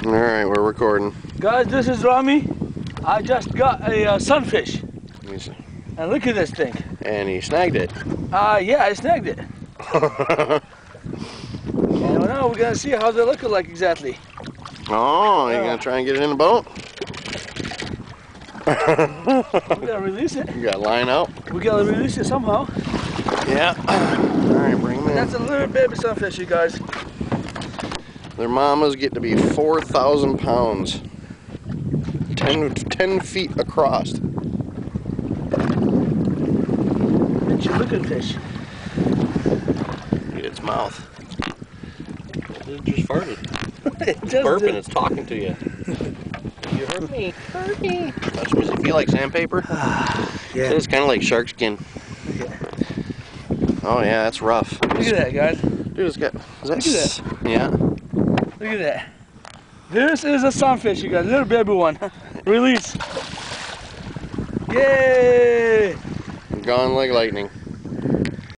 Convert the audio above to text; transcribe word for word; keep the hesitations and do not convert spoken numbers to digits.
All right, we're recording. Guys, this is Rami. I just got a uh, sunfish. He's, And look at this thing. and he snagged it. Uh, yeah, I snagged it. And now we're gonna see how they look like exactly. Oh, you're gonna try and get it in the boat? We're gonna release it. You got line out? We gotta release it somehow. Yeah. All right, bring him in. That's a little baby sunfish, you guys. Their mamas get to be four thousand pounds. ten, ten feet across. It's a looking fish. Look at its mouth. It just farted. It It's just burping, did. it's talking to you. You hurt me. Hurt me. That's supposed to feel like sandpaper? Yeah. It's kind of like shark skin. Oh yeah, that's rough. Look at that, guys. Dude, it's got. Is that? Look at that. Yeah. Look at that. This is a sunfish, you guys. Little baby one. Release. Yay! Gone like lightning.